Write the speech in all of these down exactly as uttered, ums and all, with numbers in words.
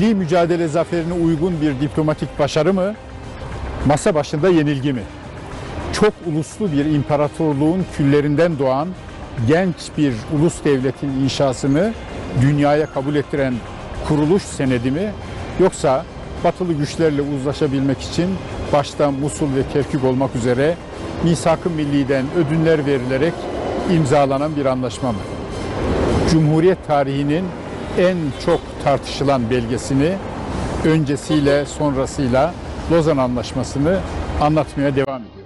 milli mücadele zaferine uygun bir diplomatik başarı mı, masa başında yenilgi mi? Çok uluslu bir imparatorluğun küllerinden doğan genç bir ulus devletin inşasını dünyaya kabul ettiren kuruluş senedi mi, yoksa batılı güçlerle uzlaşabilmek için başta Musul ve Kerkük olmak üzere Misak-ı Milli'den ödünler verilerek imzalanan bir anlaşma mı? Cumhuriyet tarihinin en çok tartışılan belgesini, öncesiyle sonrasıyla Lozan Anlaşması'nı anlatmaya devam ediyoruz.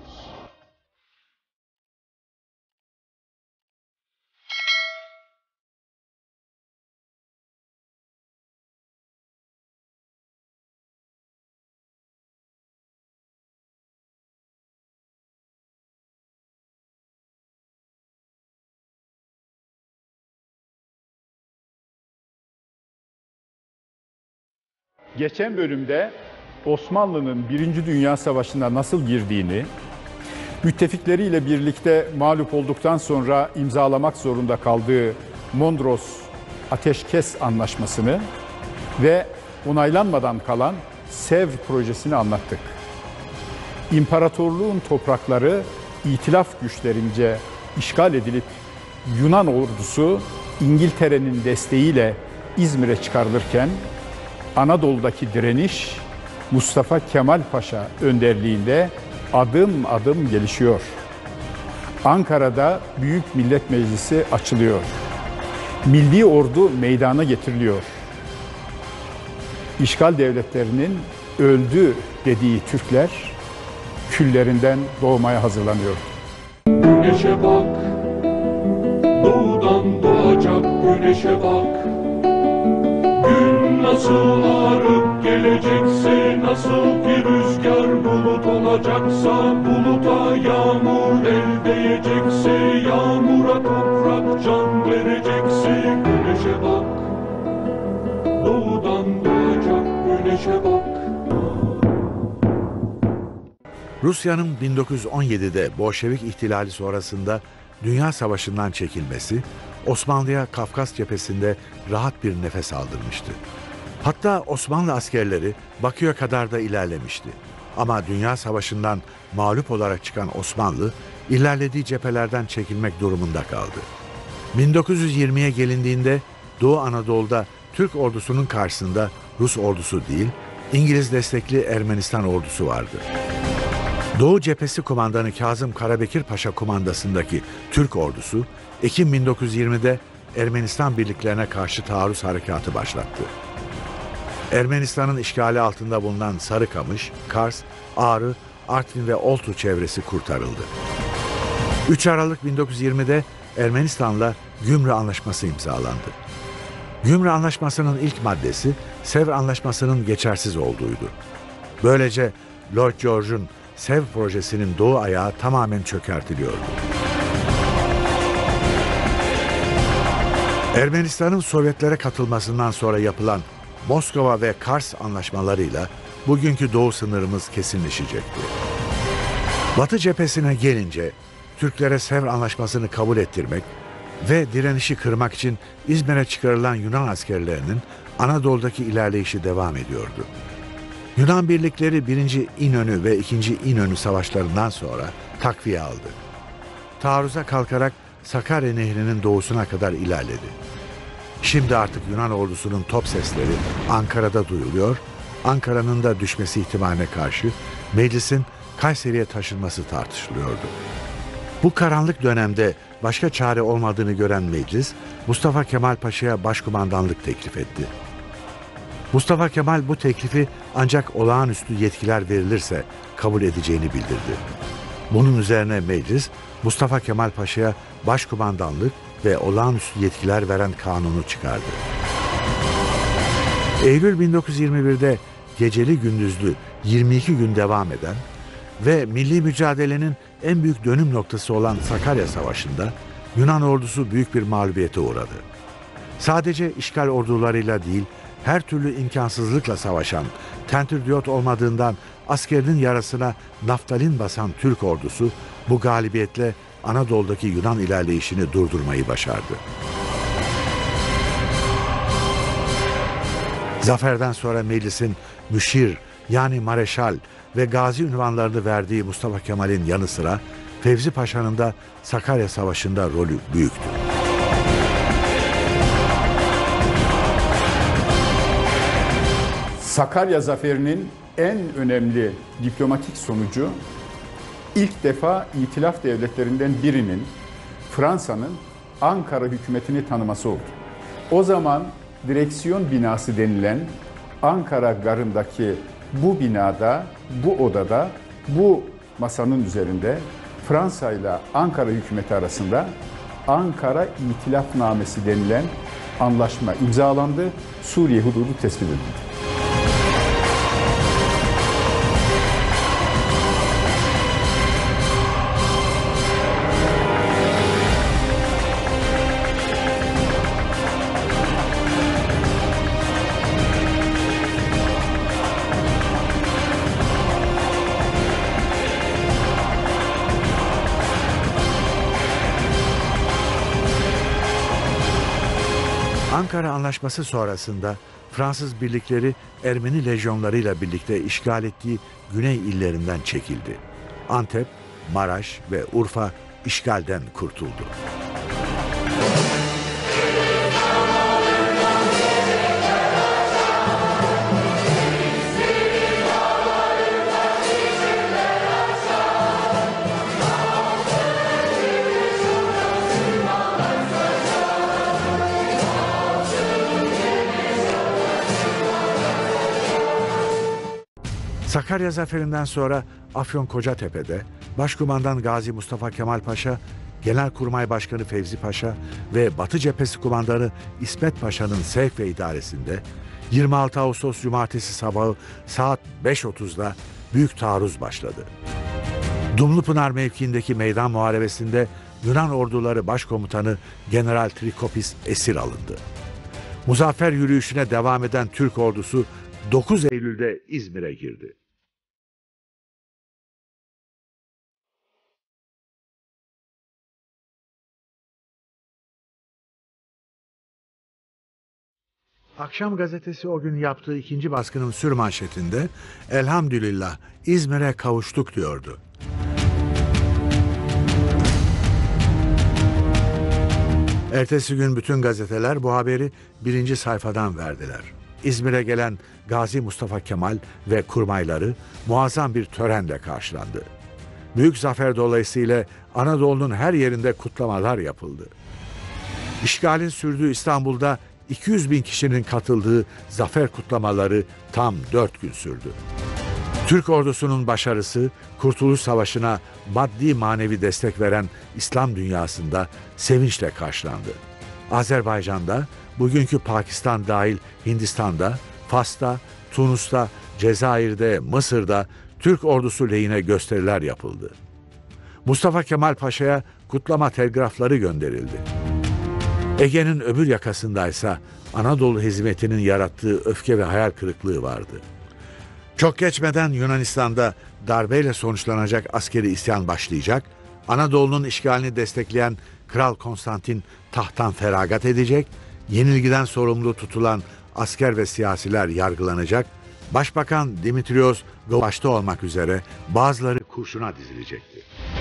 Geçen bölümde Osmanlı'nın Birinci Dünya Savaşı'na nasıl girdiğini, müttefikleriyle birlikte mağlup olduktan sonra imzalamak zorunda kaldığı Mondros Ateşkes Anlaşması'nı ve onaylanmadan kalan Sevr projesini anlattık. İmparatorluğun toprakları İtilaf güçlerince işgal edilip Yunan ordusu İngiltere'nin desteğiyle İzmir'e çıkarılırken Anadolu'daki direniş Mustafa Kemal Paşa önderliğinde adım adım gelişiyor. Ankara'da Büyük Millet Meclisi açılıyor. Milli ordu meydana getiriliyor. İşgal devletlerinin öldü dediği Türkler küllerinden doğmaya hazırlanıyor. Güneşe bak, doğudan doğacak güneşe bak. Gün nasıl ağarıp gelecekse, nasıl ki rüzgar bulut olacaksa, buluta yağmur el değecekse, yağmura toprak can verecekse, güneşe bak, doğudan doğacak güneşe bak. Rusya'nın bin dokuz yüz on yedi'de Bolşevik ihtilali sonrasında Dünya Savaşı'ndan çekilmesi, Osmanlı'ya Kafkas cephesinde rahat bir nefes aldırmıştı. Hatta Osmanlı askerleri Bakü'ye kadar da ilerlemişti. Ama Dünya Savaşı'ndan mağlup olarak çıkan Osmanlı, ilerlediği cephelerden çekilmek durumunda kaldı. bin dokuz yüz yirmi'ye gelindiğinde Doğu Anadolu'da Türk ordusunun karşısında Rus ordusu değil, İngiliz destekli Ermenistan ordusu vardı. Doğu Cephesi Kumandanı Kazım Karabekir Paşa kumandasındaki Türk ordusu, Ekim bin dokuz yüz yirmi'de Ermenistan birliklerine karşı taarruz harekatı başlattı. Ermenistan'ın işgali altında bulunan Sarıkamış, Kars, Ağrı, Artvin ve Oltu çevresi kurtarıldı. üç Aralık bin dokuz yüz yirmi'de Ermenistan'la Gümrü Anlaşması imzalandı. Gümrü Anlaşması'nın ilk maddesi Sevr Anlaşması'nın geçersiz olduğuydu. Böylece Lloyd George'un Sevr projesinin doğu ayağı tamamen çökertiliyordu. Ermenistan'ın Sovyetlere katılmasından sonra yapılan Moskova ve Kars anlaşmalarıyla bugünkü doğu sınırımız kesinleşecekti. Batı cephesine gelince Türklere Sevr Anlaşması'nı kabul ettirmek ve direnişi kırmak için İzmir'e çıkarılan Yunan askerlerinin Anadolu'daki ilerleyişi devam ediyordu. Yunan birlikleri birinci İnönü ve ikinci İnönü savaşlarından sonra takviye aldı. Taarruza kalkarak Sakarya Nehri'nin doğusuna kadar ilerledi. Şimdi artık Yunan ordusunun top sesleri Ankara'da duyuluyor, Ankara'nın da düşmesi ihtimaline karşı meclisin Kayseri'ye taşınması tartışılıyordu. Bu karanlık dönemde başka çare olmadığını gören meclis, Mustafa Kemal Paşa'ya başkumandanlık teklif etti. Mustafa Kemal bu teklifi ancak olağanüstü yetkiler verilirse kabul edeceğini bildirdi. Bunun üzerine meclis, Mustafa Kemal Paşa'ya başkumandanlık ve olağanüstü yetkiler veren kanunu çıkardı. Eylül bin dokuz yüz yirmi bir'de geceli gündüzlü yirmi iki gün devam eden ve milli mücadelenin en büyük dönüm noktası olan Sakarya Savaşı'nda Yunan ordusu büyük bir mağlubiyete uğradı. Sadece işgal ordularıyla değil, her türlü imkansızlıkla savaşan, tentürdiyot olmadığından askerinin yarasına naftalin basan Türk ordusu bu galibiyetle Anadolu'daki Yunan ilerleyişini durdurmayı başardı. Zaferden sonra meclisin müşir yani mareşal ve gazi ünvanlarını verdiği Mustafa Kemal'in yanı sıra Fevzi Paşa'nın da Sakarya Savaşı'nda rolü büyüktü. Sakarya Zaferi'nin en önemli diplomatik sonucu ilk defa İtilaf devletlerinden birinin Fransa'nın Ankara hükümetini tanıması oldu. O zaman direksiyon binası denilen Ankara Garı'ndaki bu binada, bu odada, bu masanın üzerinde Fransa ile Ankara hükümeti arasında Ankara İtilafnamesi denilen anlaşma imzalandı. Suriye hududu tespit edildi. Ankara Anlaşması sonrasında Fransız birlikleri Ermeni lejyonlarıyla birlikte işgal ettiği güney illerinden çekildi. Antep, Maraş ve Urfa işgalden kurtuldu. Sakarya Zaferi'nden sonra Afyonkaratepe'de Başkumandan Gazi Mustafa Kemal Paşa, Genelkurmay Başkanı Fevzi Paşa ve Batı Cephesi Kumandanı İsmet Paşa'nın sevk ve idaresinde yirmi altı Ağustos Cumartesi sabahı saat beş otuzda büyük taarruz başladı. Dumlupınar mevkiindeki meydan muharebesinde Yunan orduları başkomutanı General Trikopis esir alındı. Muzaffer yürüyüşüne devam eden Türk ordusu dokuz Eylül'de İzmir'e girdi. Akşam gazetesi o gün yaptığı ikinci baskının sürmanşetinde "Elhamdülillah İzmir'e kavuştuk" diyordu. Ertesi gün bütün gazeteler bu haberi birinci sayfadan verdiler. İzmir'e gelen Gazi Mustafa Kemal ve kurmayları muazzam bir törenle karşılandı. Büyük zafer dolayısıyla Anadolu'nun her yerinde kutlamalar yapıldı. İşgalin sürdüğü İstanbul'da iki yüz bin kişinin katıldığı zafer kutlamaları tam dört gün sürdü. Türk ordusunun başarısı, Kurtuluş Savaşı'na maddi manevi destek veren İslam dünyasında sevinçle karşılandı. Azerbaycan'da, bugünkü Pakistan dahil Hindistan'da, Fas'ta, Tunus'ta, Cezayir'de, Mısır'da Türk ordusu lehine gösteriler yapıldı. Mustafa Kemal Paşa'ya kutlama telgrafları gönderildi. Ege'nin öbür yakasındaysa Anadolu hizmetinin yarattığı öfke ve hayal kırıklığı vardı. Çok geçmeden Yunanistan'da darbeyle sonuçlanacak askeri isyan başlayacak, Anadolu'nun işgalini destekleyen Kral Konstantin tahttan feragat edecek, yenilgiden sorumlu tutulan asker ve siyasiler yargılanacak, Başbakan Dimitrios başta olmak üzere bazıları kurşuna dizilecekti.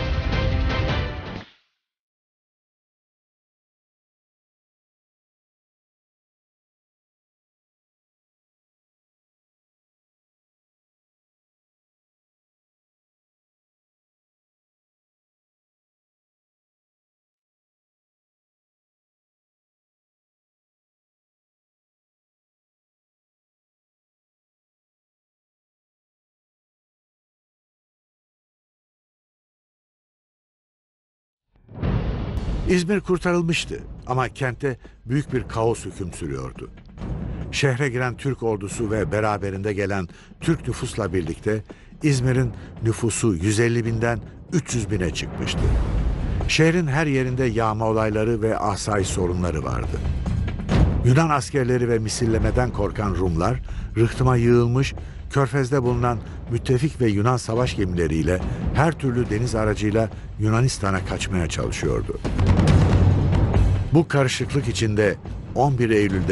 İzmir kurtarılmıştı ama kentte büyük bir kaos hüküm sürüyordu. Şehre giren Türk ordusu ve beraberinde gelen Türk nüfusla birlikte İzmir'in nüfusu yüz elli binden üç yüz bine çıkmıştı. Şehrin her yerinde yağma olayları ve asayiş sorunları vardı. Yunan askerleri ve misillemeden korkan Rumlar rıhtıma yığılmış, Körfez'de bulunan müttefik ve Yunan savaş gemileriyle her türlü deniz aracıyla Yunanistan'a kaçmaya çalışıyordu. Bu karışıklık içinde on bir Eylül'de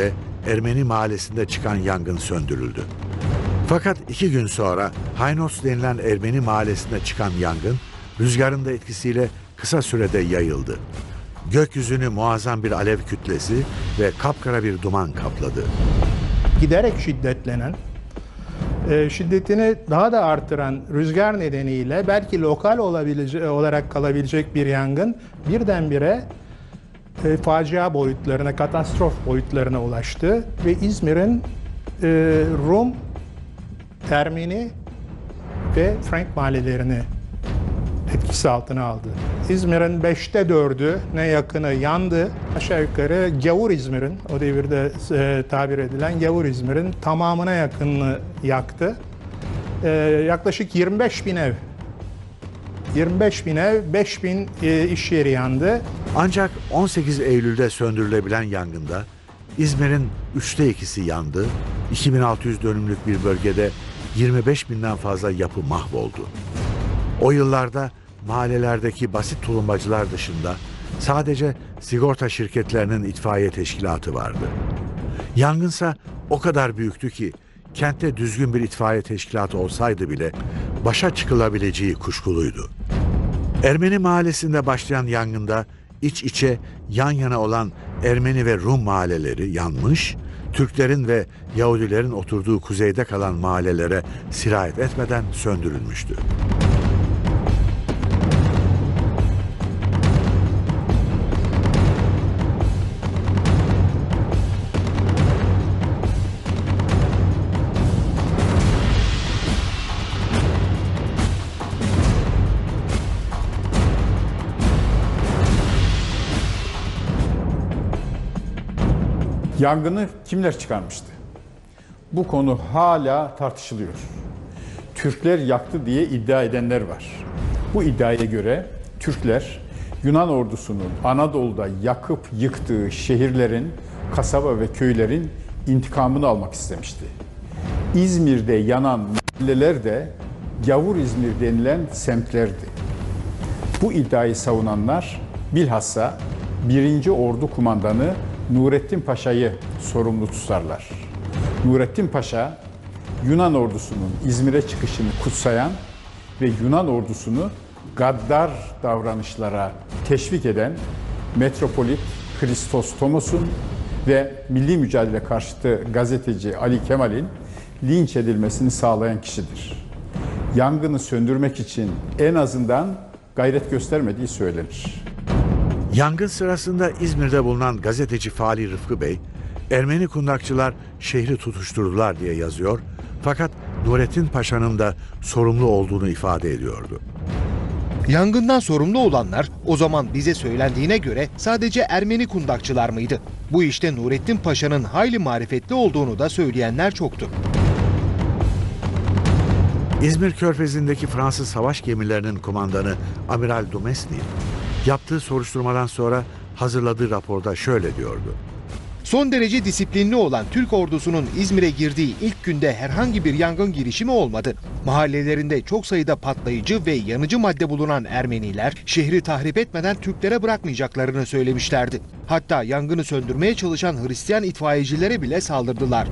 Ermeni mahallesinde çıkan yangın söndürüldü. Fakat iki gün sonra Haynos denilen Ermeni mahallesinde çıkan yangın rüzgarın da etkisiyle kısa sürede yayıldı. Gökyüzünü muazzam bir alev kütlesi ve kapkara bir duman kapladı. Giderek şiddetlenen, e, şiddetini daha da artıran rüzgar nedeniyle belki lokal olabilecek, olarak kalabilecek bir yangın birdenbire e, facia boyutlarına, katastrof boyutlarına ulaştı ve İzmir'in e, Rum, Ermeni ve Frank mahallelerini etkisi altına aldı. İzmir'in beşte dördü ne yakını yandı. Aşağı yukarı gavur İzmir'in, o devirde e, tabir edilen gavur İzmir'in tamamına yakınını yaktı. E, yaklaşık yirmi beş bin ev, yirmi beş bin ev, beş bin e, iş yeri yandı. Ancak on sekiz Eylül'de söndürülebilen yangında İzmir'in üçte ikisi yandı. iki bin altı yüz dönümlük bir bölgede yirmi beş binden fazla yapı mahvoldu. O yıllarda mahallelerdeki basit tulumbacılar dışında sadece sigorta şirketlerinin itfaiye teşkilatı vardı. Yangınsa o kadar büyüktü ki kentte düzgün bir itfaiye teşkilatı olsaydı bile başa çıkılabileceği kuşkuluydu. Ermeni mahallesinde başlayan yangında iç içe yan yana olan Ermeni ve Rum mahalleleri yanmış, Türklerin ve Yahudilerin oturduğu kuzeyde kalan mahallelere sirayet etmeden söndürülmüştü. Yangını kimler çıkarmıştı? Bu konu hala tartışılıyor. Türkler yaktı diye iddia edenler var. Bu iddiaya göre Türkler Yunan ordusunun Anadolu'da yakıp yıktığı şehirlerin, kasaba ve köylerin intikamını almak istemişti. İzmir'de yanan mahalleler de Gavur İzmir denilen semtlerdi. Bu iddiayı savunanlar bilhassa birinci Ordu Kumandanı Nurettin Paşa'yı sorumlu tutarlar. Nurettin Paşa, Yunan ordusunun İzmir'e çıkışını kutsayan ve Yunan ordusunu gaddar davranışlara teşvik eden Metropolit Christos Tomos'un ve milli mücadele karşıtı gazeteci Ali Kemal'in linç edilmesini sağlayan kişidir. Yangını söndürmek için en azından gayret göstermediği söylenir. Yangın sırasında İzmir'de bulunan gazeteci Fali Rıfkı Bey, Ermeni kundakçılar şehri tutuşturdular diye yazıyor, fakat Nurettin Paşa'nın da sorumlu olduğunu ifade ediyordu. Yangından sorumlu olanlar o zaman bize söylendiğine göre sadece Ermeni kundakçılar mıydı? Bu işte Nurettin Paşa'nın hayli marifetli olduğunu da söyleyenler çoktu. İzmir Körfezi'ndeki Fransız savaş gemilerinin kumandanı Amiral Dumesny, yaptığı soruşturmadan sonra hazırladığı raporda şöyle diyordu. Son derece disiplinli olan Türk ordusunun İzmir'e girdiği ilk günde herhangi bir yangın girişimi olmadı. Mahallelerinde çok sayıda patlayıcı ve yanıcı madde bulunan Ermeniler şehri tahrip etmeden Türklere bırakmayacaklarını söylemişlerdi. Hatta yangını söndürmeye çalışan Hristiyan itfaiyecilere bile saldırdılar.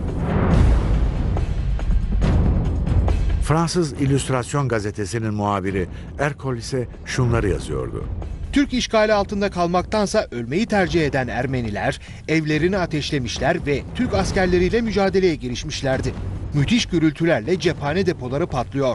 Fransız İllüstrasyon gazetesinin muhabiri Ercole ise şunları yazıyordu. Türk işgali altında kalmaktansa ölmeyi tercih eden Ermeniler evlerini ateşlemişler ve Türk askerleriyle mücadeleye girişmişlerdi. Müthiş gürültülerle cephane depoları patlıyor.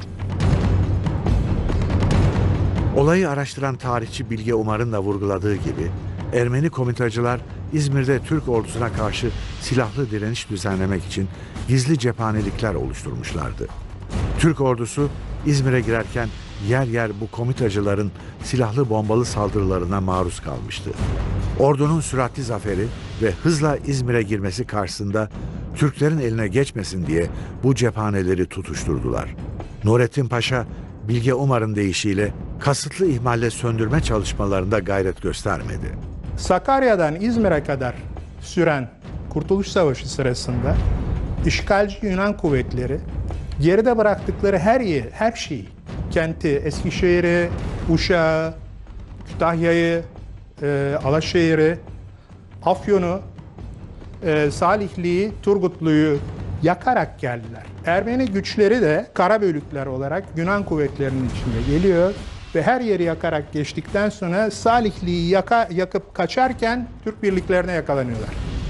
Olayı araştıran tarihçi Bilge Umar'ın da vurguladığı gibi Ermeni komitacılar İzmir'de Türk ordusuna karşı silahlı direniş düzenlemek için gizli cephanelikler oluşturmuşlardı. Türk ordusu İzmir'e girerken yer yer bu komitacıların silahlı bombalı saldırılarına maruz kalmıştı. Ordunun süratli zaferi ve hızla İzmir'e girmesi karşısında Türklerin eline geçmesin diye bu cephaneleri tutuşturdular. Nurettin Paşa, Bilge Umar'ın deyişiyle kasıtlı ihmalle söndürme çalışmalarında gayret göstermedi. Sakarya'dan İzmir'e kadar süren Kurtuluş Savaşı sırasında işgalci Yunan kuvvetleri geride bıraktıkları her yer, her şeyi, kenti, Eskişehir'i, Uşak'ı, Kütahya'yı, e, Alaşehir'i, Afyon'u e, Salihli'yi, Turgutlu'yu yakarak geldiler. Ermeni güçleri de kara bölükler olarak Yunan kuvvetlerinin içinde geliyor ve her yeri yakarak geçtikten sonra Salihli'yi yaka, yakıp kaçarken Türk birliklerine yakalanıyorlar.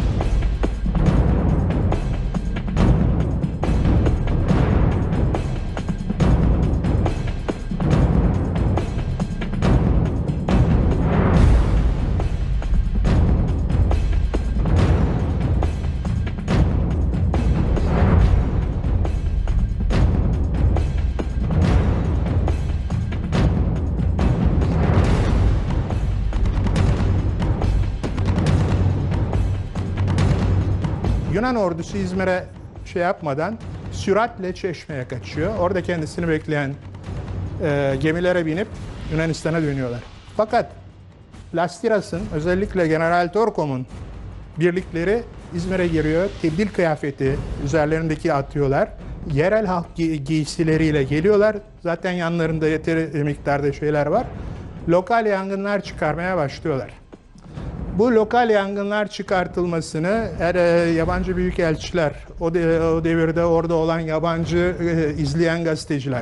Yunan ordusu İzmir'e şey yapmadan süratle Çeşme'ye kaçıyor. Orada kendisini bekleyen e, gemilere binip Yunanistan'a dönüyorlar. Fakat Plastiras'ın, özellikle General Torkom'un birlikleri İzmir'e giriyor. Tebdil kıyafeti üzerlerindeki atıyorlar. Yerel halk gi- giysileriyle geliyorlar. Zaten yanlarında yeteri miktarda şeyler var. Lokal yangınlar çıkarmaya başlıyorlar. Bu lokal yangınlar çıkartılmasını er, e, yabancı büyükelçiler, o, de, o devirde orada olan yabancı e, izleyen gazeteciler,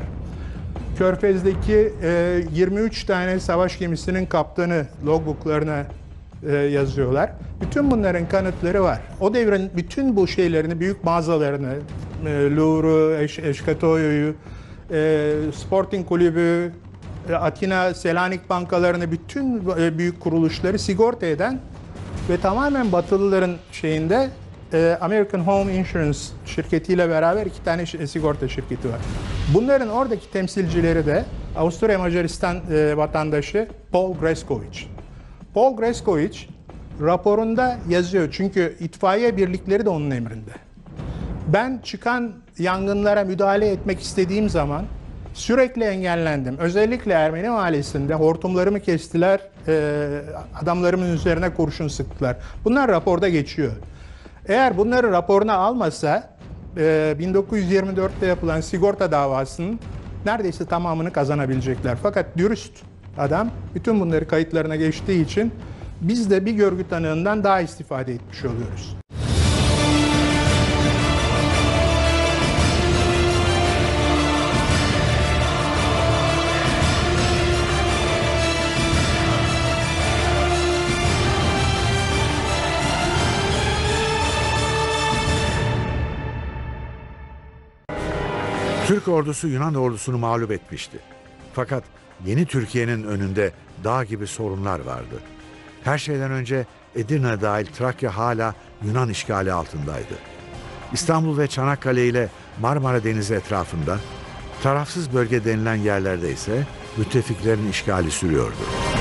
Körfez'deki e, yirmi üç tane savaş gemisinin kaptanı logbooklarına e, yazıyorlar. Bütün bunların kanıtları var. O devrin bütün bu şeylerini, büyük mağazalarını, e, Louvre'u, Eş, Eşkatoyu'yu, e, Sporting Kulübü, Atina, Selanik bankalarını, bütün büyük kuruluşları sigorta eden ve tamamen Batılıların şeyinde American Home Insurance şirketiyle beraber iki tane sigorta şirketi var. Bunların oradaki temsilcileri de Avusturya Macaristan vatandaşı Paul Greskovic. Paul Greskovic raporunda yazıyor, çünkü itfaiye birlikleri de onun emrinde. Ben çıkan yangınlara müdahale etmek istediğim zaman sürekli engellendim. Özellikle Ermeni mahallesinde hortumlarımı kestiler, e, adamlarımın üzerine kurşun sıktılar. Bunlar raporda geçiyor. Eğer bunları raporuna almasa e, bin dokuz yüz yirmi dörtte yapılan sigorta davasının neredeyse tamamını kazanabilecekler. Fakat dürüst adam bütün bunları kayıtlarına geçtiği için biz de bir görgü tanığından daha istifade etmiş oluyoruz. Türk ordusu Yunan ordusunu mağlup etmişti. Fakat yeni Türkiye'nin önünde dağ gibi sorunlar vardı. Her şeyden önce Edirne dahil Trakya hala Yunan işgali altındaydı. İstanbul ve Çanakkale ile Marmara Denizi etrafında, tarafsız bölge denilen yerlerde ise müttefiklerin işgali sürüyordu.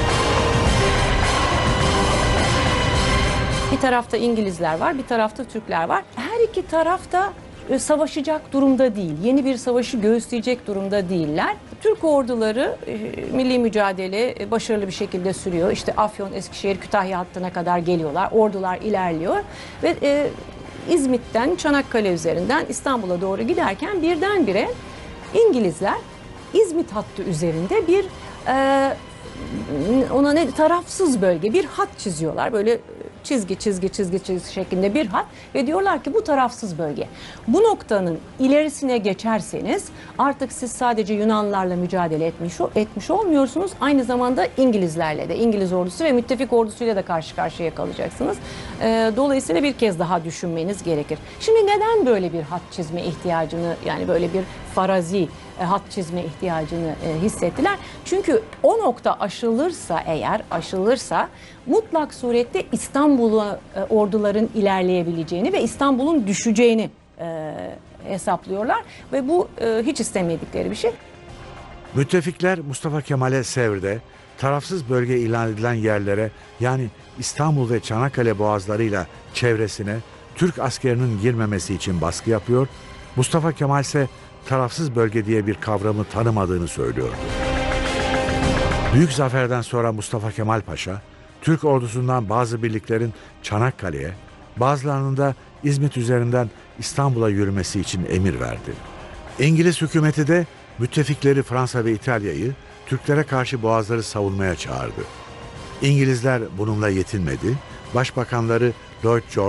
Bir tarafta İngilizler var, bir tarafta Türkler var. Her iki taraf da savaşacak durumda değil. Yeni bir savaşı göğüsleyecek durumda değiller. Türk orduları e, milli mücadele e, başarılı bir şekilde sürüyor. İşte Afyon, Eskişehir, Kütahya hattına kadar geliyorlar. Ordular ilerliyor ve e, İzmit'ten, Çanakkale üzerinden İstanbul'a doğru giderken birdenbire İngilizler İzmit hattı üzerinde bir e, ona ne tarafsız bölge, bir hat çiziyorlar. Böyle çizgi çizgi çizgi çizgi şeklinde bir hat ve diyorlar ki bu tarafsız bölge. Bu noktanın ilerisine geçerseniz artık siz sadece Yunanlarla mücadele etmiş etmiş olmuyorsunuz. Aynı zamanda İngilizlerle de, İngiliz ordusu ve müttefik ordusuyla da karşı karşıya kalacaksınız. Dolayısıyla bir kez daha düşünmeniz gerekir. Şimdi neden böyle bir hat çizme ihtiyacını, yani böyle bir farazi hat çizme ihtiyacını hissettiler? Çünkü o nokta aşılırsa, eğer aşılırsa mutlak surette İstanbul'a orduların ilerleyebileceğini ve İstanbul'un düşeceğini e, hesaplıyorlar ve bu e, hiç istemedikleri bir şey. Müttefikler Mustafa Kemal'e Sevr'de tarafsız bölge ilan edilen yerlere, yani İstanbul ve Çanakkale boğazlarıyla çevresine Türk askerinin girmemesi için baskı yapıyor. Mustafa Kemal ise tarafsız bölge diye bir kavramı tanımadığını söylüyordu. Büyük zaferden sonra Mustafa Kemal Paşa, Türk ordusundan bazı birliklerin Çanakkale'ye, bazılarının da İzmit üzerinden İstanbul'a yürümesi için emir verdi. İngiliz hükümeti de müttefikleri Fransa ve İtalya'yı Türklere karşı boğazları savunmaya çağırdı. İngilizler bununla yetinmedi. Başbakanları Lloyd George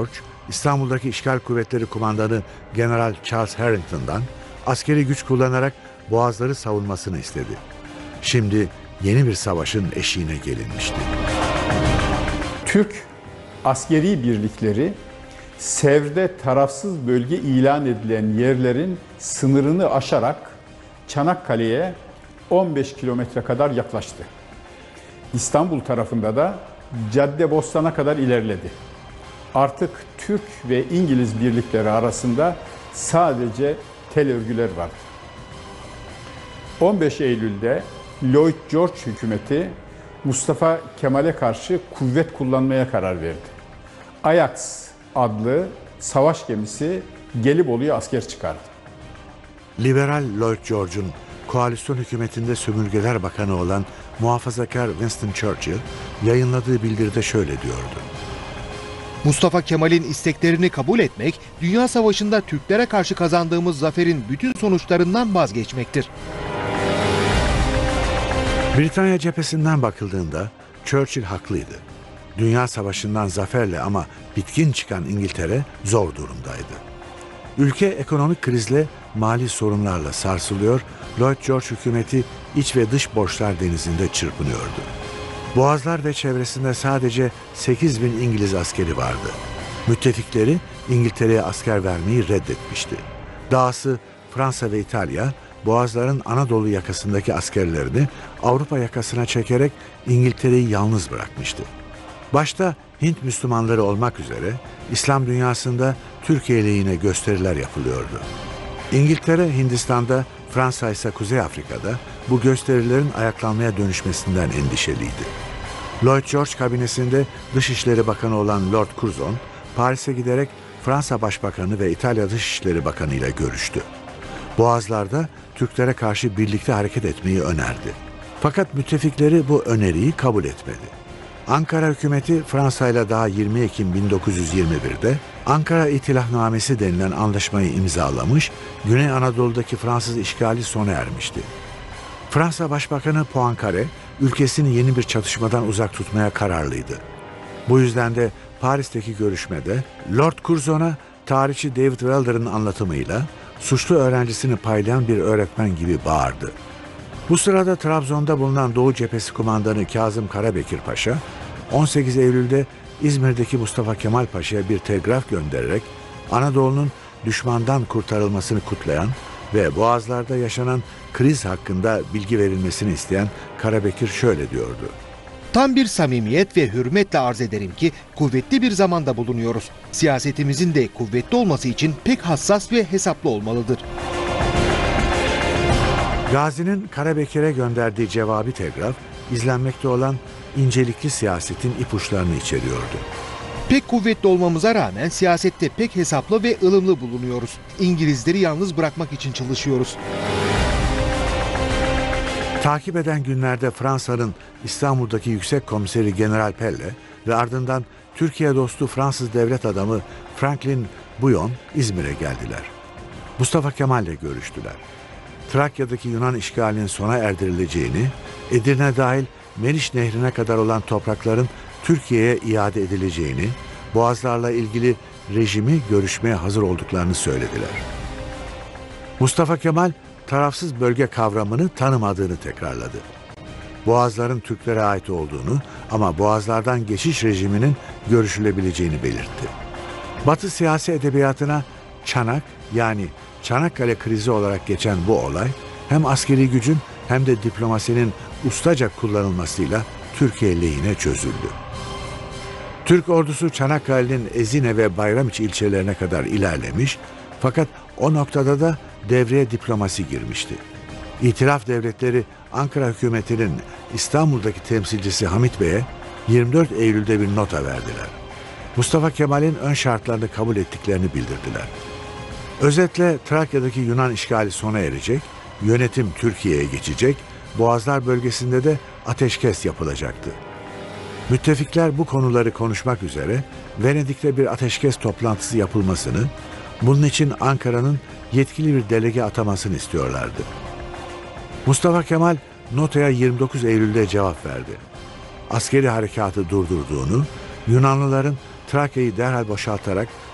İstanbul'daki işgal kuvvetleri kumandanı General Charles Harrington'dan askeri güç kullanarak boğazları savunmasını istedi. Şimdi yeni bir savaşın eşiğine gelinmişti. Türk askeri birlikleri Sevr'de tarafsız bölge ilan edilen yerlerin sınırını aşarak Çanakkale'ye on beş kilometre kadar yaklaştı. İstanbul tarafında da Caddebostan'a kadar ilerledi. Artık Türk ve İngiliz birlikleri arasında sadece tel örgüler vardı. on beş Eylül'de Lloyd George hükümeti Mustafa Kemal'e karşı kuvvet kullanmaya karar verdi. Ajax adlı savaş gemisi Gelibolu'ya asker çıkardı. Liberal Lloyd George'un koalisyon hükümetinde sömürgeler bakanı olan muhafazakar Winston Churchill yayınladığı bildiride şöyle diyordu. Mustafa Kemal'in isteklerini kabul etmek, Dünya Savaşı'nda Türklere karşı kazandığımız zaferin bütün sonuçlarından vazgeçmektir. Britanya cephesinden bakıldığında Churchill haklıydı. Dünya Savaşı'ndan zaferle ama bitkin çıkan İngiltere zor durumdaydı. Ülke ekonomik krizle, mali sorunlarla sarsılıyor, Lloyd George hükümeti iç ve dış borçlar denizinde çırpınıyordu. Boğazlar ve çevresinde sadece sekiz bin İngiliz askeri vardı. Müttefikleri İngiltere'ye asker vermeyi reddetmişti. Dahası Fransa ve İtalya, Boğazların Anadolu yakasındaki askerlerini Avrupa yakasına çekerek İngiltere'yi yalnız bırakmıştı. Başta Hint Müslümanları olmak üzere İslam dünyasında Türkiye lehine gösteriler yapılıyordu. İngiltere Hindistan'da, Fransa ise Kuzey Afrika'da bu gösterilerin ayaklanmaya dönüşmesinden endişeliydi. Lloyd George kabinesinde Dışişleri Bakanı olan Lord Curzon, Paris'e giderek Fransa Başbakanı ve İtalya Dışişleri Bakanı ile görüştü. Boğazlarda Türklere karşı birlikte hareket etmeyi önerdi. Fakat müttefikleri bu öneriyi kabul etmedi. Ankara hükümeti Fransa ile daha yirmi Ekim bin dokuz yüz yirmi bir'de Ankara İtilahnamesi denilen anlaşmayı imzalamış, Güney Anadolu'daki Fransız işgali sona ermişti. Fransa Başbakanı Poincaré, ülkesini yeni bir çatışmadan uzak tutmaya kararlıydı. Bu yüzden de Paris'teki görüşmede Lord Curzon'a tarihçi David Welder'ın anlatımıyla suçlu öğrencisini paylayan bir öğretmen gibi bağırdı. Bu sırada Trabzon'da bulunan Doğu Cephesi Kumandanı Kazım Karabekir Paşa, on sekiz Eylül'de İzmir'deki Mustafa Kemal Paşa'ya bir telgraf göndererek Anadolu'nun düşmandan kurtarılmasını kutlayan ve Boğazlar'da yaşanan kriz hakkında bilgi verilmesini isteyen Karabekir şöyle diyordu. Tam bir samimiyet ve hürmetle arz ederim ki kuvvetli bir zamanda bulunuyoruz. Siyasetimizin de kuvvetli olması için pek hassas ve hesaplı olmalıdır. Gazi'nin Karabekir'e gönderdiği cevabı telgraf, izlenmekte olan incelikli siyasetin ipuçlarını içeriyordu. Pek kuvvetli olmamıza rağmen siyasette pek hesaplı ve ılımlı bulunuyoruz. İngilizleri yalnız bırakmak için çalışıyoruz. Takip eden günlerde Fransa'nın İstanbul'daki Yüksek Komiseri General Pelle ve ardından Türkiye dostu Fransız devlet adamı Franklin Bouillon İzmir'e geldiler. Mustafa Kemal'le görüştüler. Trakya'daki Yunan işgalinin sona erdirileceğini, Edirne dahil Meriç Nehri'ne kadar olan toprakların Türkiye'ye iade edileceğini, Boğazlarla ilgili rejimi görüşmeye hazır olduklarını söylediler. Mustafa Kemal, tarafsız bölge kavramını tanımadığını tekrarladı. Boğazların Türklere ait olduğunu ama Boğazlardan geçiş rejiminin görüşülebileceğini belirtti. Batı siyasi edebiyatına Çanak yani Çanakkale krizi olarak geçen bu olay hem askeri gücün hem de diplomasinin ustaca kullanılmasıyla Türkiye lehine çözüldü. Türk ordusu Çanakkale'nin Ezine ve Bayramiç ilçelerine kadar ilerlemiş fakat o noktada da devreye diplomasi girmişti. İtilaf devletleri Ankara hükümetinin İstanbul'daki temsilcisi Hamit Bey'e yirmi dört Eylül'de bir nota verdiler. Mustafa Kemal'in ön şartlarını kabul ettiklerini bildirdiler. Özetle Trakya'daki Yunan işgali sona erecek, yönetim Türkiye'ye geçecek, Boğazlar bölgesinde de ateşkes yapılacaktı. Müttefikler bu konuları konuşmak üzere Venedik'te bir ateşkes toplantısı yapılmasını, bunun için Ankara'nın yetkili bir delege atamasını istiyorlardı. Mustafa Kemal notaya yirmi dokuz Eylül'de cevap verdi. Askeri harekatı durdurduğunu, Yunanlıların Trakya'yı derhal boşaltarak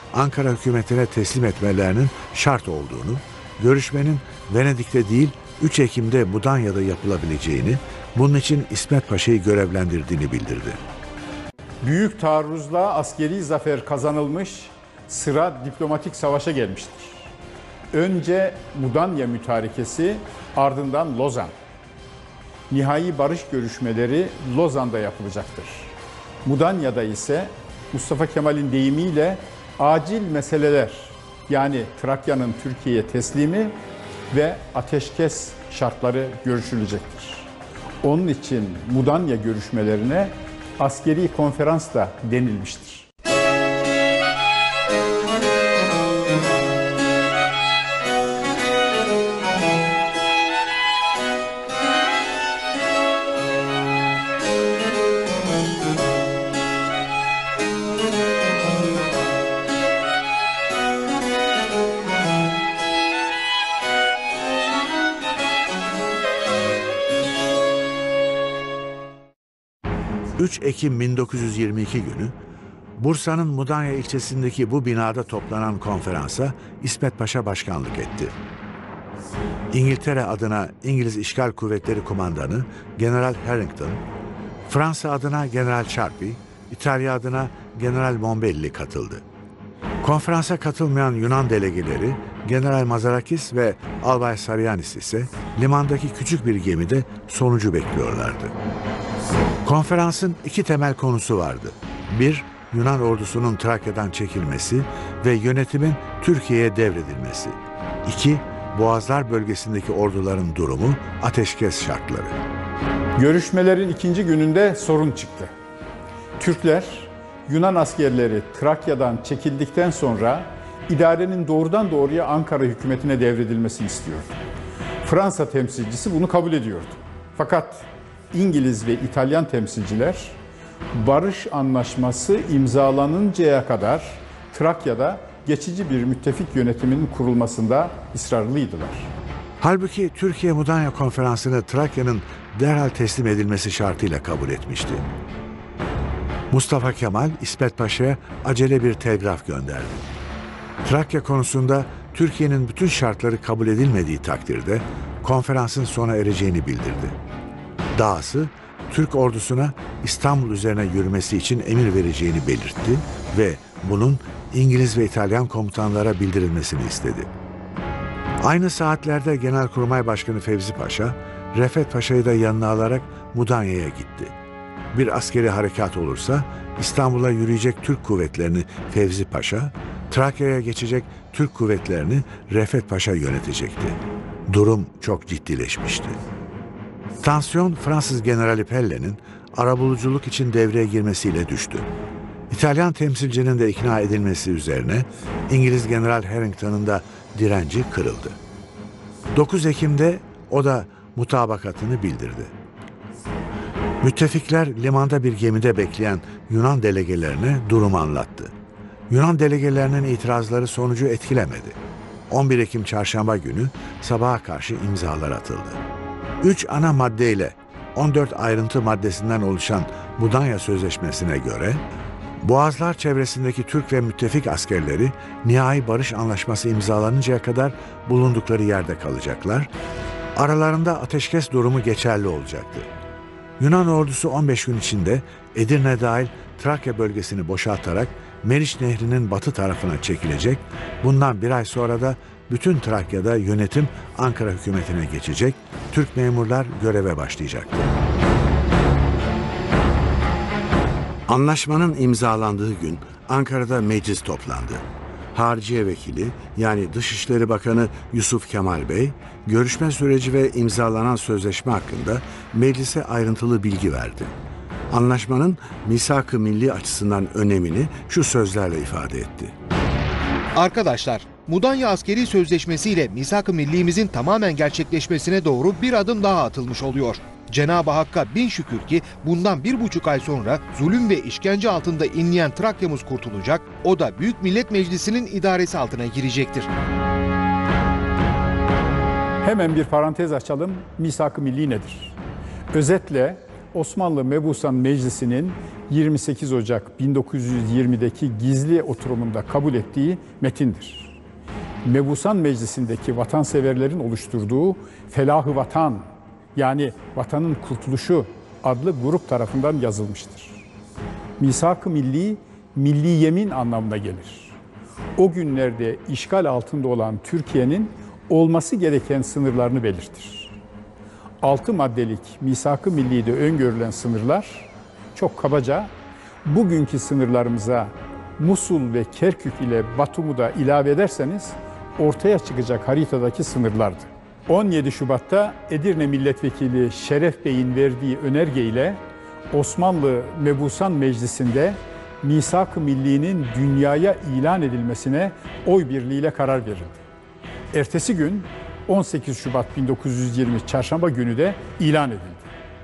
Ankara hükümetine teslim etmelerinin şart olduğunu, görüşmenin Venedik'te değil üç Ekim'de Mudanya'da yapılabileceğini, bunun için İsmet Paşa'yı görevlendirdiğini bildirdi. Büyük taarruzla askeri zafer kazanılmış, sıra diplomatik savaşa gelmiştir. Önce Mudanya mütarekesi, ardından Lozan. Nihai barış görüşmeleri Lozan'da yapılacaktır. Mudanya'da ise Mustafa Kemal'in deyimiyle acil meseleler, yani Trakya'nın Türkiye'ye teslimi ve ateşkes şartları görüşülecektir. Onun için Mudanya görüşmelerine askeri konferans da denilmiştir. üç Ekim bin dokuz yüz yirmi iki günü Bursa'nın Mudanya ilçesindeki bu binada toplanan konferansa İsmet Paşa başkanlık etti. İngiltere adına İngiliz İşgal Kuvvetleri Kumandanı General Harrington, Fransa adına General Charpy, İtalya adına General Mombelli katıldı. Konferansa katılmayan Yunan delegeleri General Mazarakis ve Albay Saryanis ise limandaki küçük bir gemide sonucu bekliyorlardı. Konferansın iki temel konusu vardı. Bir, Yunan ordusunun Trakya'dan çekilmesi ve yönetimin Türkiye'ye devredilmesi. İki, Boğazlar bölgesindeki orduların durumu, ateşkes şartları. Görüşmelerin ikinci gününde sorun çıktı. Türkler, Yunan askerleri Trakya'dan çekildikten sonra idarenin doğrudan doğruya Ankara hükümetine devredilmesini istiyordu. Fransa temsilcisi bunu kabul ediyordu. Fakat İngiliz ve İtalyan temsilciler barış anlaşması imzalanıncaya kadar Trakya'da geçici bir müttefik yönetiminin kurulmasında ısrarlıydılar. Halbuki Türkiye Mudanya Konferansı'nı Trakya'nın derhal teslim edilmesi şartıyla kabul etmişti. Mustafa Kemal, İsmet Paşa'ya acele bir telgraf gönderdi. Trakya konusunda Türkiye'nin bütün şartları kabul edilmediği takdirde konferansın sona ereceğini bildirdi. Dahası Türk ordusuna İstanbul üzerine yürümesi için emir vereceğini belirtti ve bunun İngiliz ve İtalyan komutanlara bildirilmesini istedi. Aynı saatlerde Genelkurmay Başkanı Fevzi Paşa, Refet Paşa'yı da yanına alarak Mudanya'ya gitti. Bir askeri harekat olursa İstanbul'a yürüyecek Türk kuvvetlerini Fevzi Paşa, Trakya'ya geçecek Türk kuvvetlerini Refet Paşa yönetecekti. Durum çok ciddileşmişti. Tansiyon Fransız Generali Pelle'nin arabuluculuk için devreye girmesiyle düştü. İtalyan temsilcinin de ikna edilmesi üzerine İngiliz General Harrington'ın da direnci kırıldı. dokuz Ekim'de o da mutabakatını bildirdi. Müttefikler limanda bir gemide bekleyen Yunan delegelerine durumu anlattı. Yunan delegelerinin itirazları sonucu etkilemedi. on bir Ekim Çarşamba günü sabaha karşı imzalar atıldı. Üç ana maddeyle on dört ayrıntı maddesinden oluşan Mudanya Sözleşmesi'ne göre Boğazlar çevresindeki Türk ve müttefik askerleri nihai barış anlaşması imzalanıncaya kadar bulundukları yerde kalacaklar. Aralarında ateşkes durumu geçerli olacaktı. Yunan ordusu on beş gün içinde Edirne dahil Trakya bölgesini boşaltarak Meriç Nehri'nin batı tarafına çekilecek. Bundan bir ay sonra da bütün Trakya'da yönetim Ankara hükümetine geçecek. Türk memurlar göreve başlayacaktı. Anlaşmanın imzalandığı gün Ankara'da meclis toplandı. Hariciye Vekili yani Dışişleri Bakanı Yusuf Kemal Bey, görüşme süreci ve imzalanan sözleşme hakkında meclise ayrıntılı bilgi verdi. Anlaşmanın misak-ı milli açısından önemini şu sözlerle ifade etti. Arkadaşlar, Mudanya Askeri Sözleşmesi ile misak-ı millimizin tamamen gerçekleşmesine doğru bir adım daha atılmış oluyor. Cenab-ı Hakk'a bin şükür ki bundan bir buçuk ay sonra zulüm ve işkence altında inleyen Trakya'mız kurtulacak, o da Büyük Millet Meclisi'nin idaresi altına girecektir. Hemen bir parantez açalım. Misak-ı milli nedir? Özetle Osmanlı Mebusan Meclisi'nin yirmi sekiz Ocak bin dokuz yüz yirmideki gizli oturumunda kabul ettiği metindir. Mebusan Meclisi'ndeki vatanseverlerin oluşturduğu Felah-ı Vatan, yani Vatanın Kurtuluşu adlı grup tarafından yazılmıştır. Misak-ı milli, milli yemin anlamına gelir. O günlerde işgal altında olan Türkiye'nin olması gereken sınırlarını belirtir. Altı maddelik Misak-ı Milli'de öngörülen sınırlar çok kabaca bugünkü sınırlarımıza Musul ve Kerkük ile Batum'u da ilave ederseniz ortaya çıkacak haritadaki sınırlardı. on yedi Şubat'ta Edirne Milletvekili Şeref Bey'in verdiği önerge ile Osmanlı Mebusan Meclisi'nde Misak-ı Milli'nin dünyaya ilan edilmesine oy birliğiyle karar verildi. Ertesi gün on sekiz Şubat bin dokuz yüz yirmi Çarşamba günü de ilan edildi.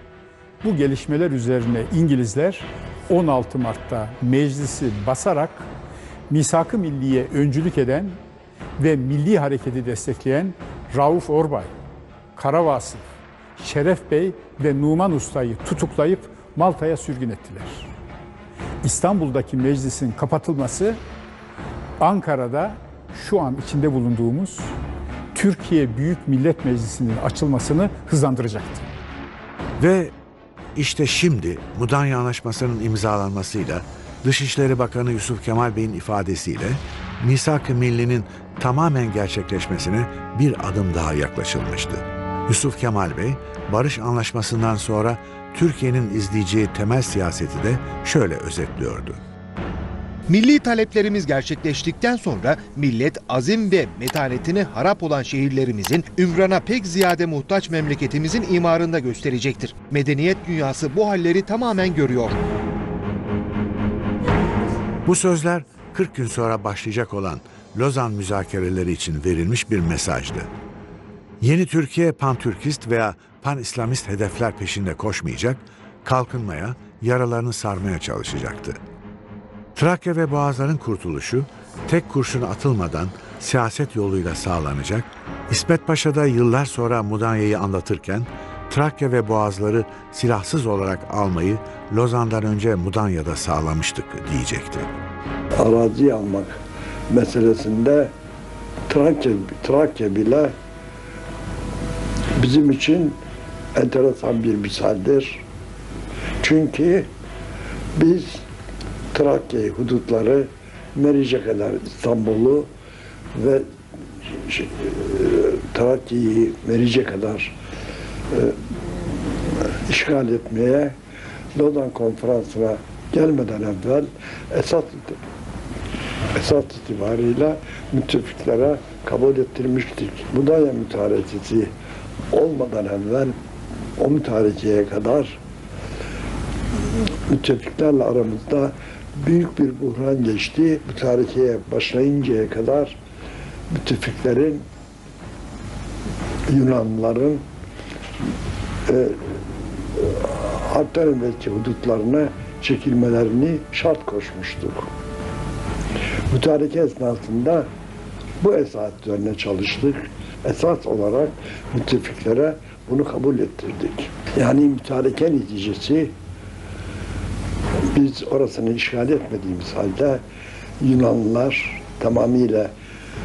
Bu gelişmeler üzerine İngilizler on altı Mart'ta meclisi basarak Misak-ı Milli'ye öncülük eden ve milli hareketi destekleyen Rauf Orbay, Kara Vasıf, Şeref Bey ve Numan Usta'yı tutuklayıp Malta'ya sürgün ettiler. İstanbul'daki meclisin kapatılması Ankara'da şu an içinde bulunduğumuz Türkiye Büyük Millet Meclisi'nin açılmasını hızlandıracaktı. Ve işte şimdi Mudanya Anlaşması'nın imzalanmasıyla Dışişleri Bakanı Yusuf Kemal Bey'in ifadesiyle Misak-ı Milli'nin tamamen gerçekleşmesine bir adım daha yaklaşılmıştı. Yusuf Kemal Bey, barış anlaşmasından sonra Türkiye'nin izleyeceği temel siyaseti de şöyle özetliyordu. Milli taleplerimiz gerçekleştikten sonra millet azim ve metanetini harap olan şehirlerimizin, ümrana pek ziyade muhtaç memleketimizin imarında gösterecektir. Medeniyet dünyası bu halleri tamamen görüyor. Bu sözler kırk gün sonra başlayacak olan Lozan müzakereleri için verilmiş bir mesajdı. Yeni Türkiye pan-Türkist veya pan-İslamist hedefler peşinde koşmayacak, kalkınmaya, yaralarını sarmaya çalışacaktı. Trakya ve Boğazların kurtuluşu tek kurşun atılmadan siyaset yoluyla sağlanacak. İsmet Paşa da yıllar sonra Mudanya'yı anlatırken Trakya ve Boğazları silahsız olarak almayı Lozan'dan önce Mudanya'da sağlamıştık diyecekti. Arazi almak meselesinde Trakya, Trakya bile bizim için enteresan bir misaldir. Çünkü biz Trakya hudutları, Meriç'e kadar İstanbul'u ve şey, Trakya'yı Meriç'e kadar e, işgal etmeye Lozan Konferansı'na gelmeden evvel esas esas itibariyle müttefiklere kabul ettirmiştik. Mudanya mütarekesi olmadan evvel o mütarekeye kadar müttefiklerle aramızda büyük bir buhran geçti. Mütarekeye başlayıncaya kadar müttefiklerin, Yunanlıların e, Akdeniz'deki hudutlarına çekilmelerini şart koşmuştuk. Mütareke esnasında bu esas üzerine çalıştık. Esas olarak müttefiklere bunu kabul ettirdik. Yani mütareke neticesi biz orasını işgal etmediğimiz halde Yunanlılar tamamıyla e,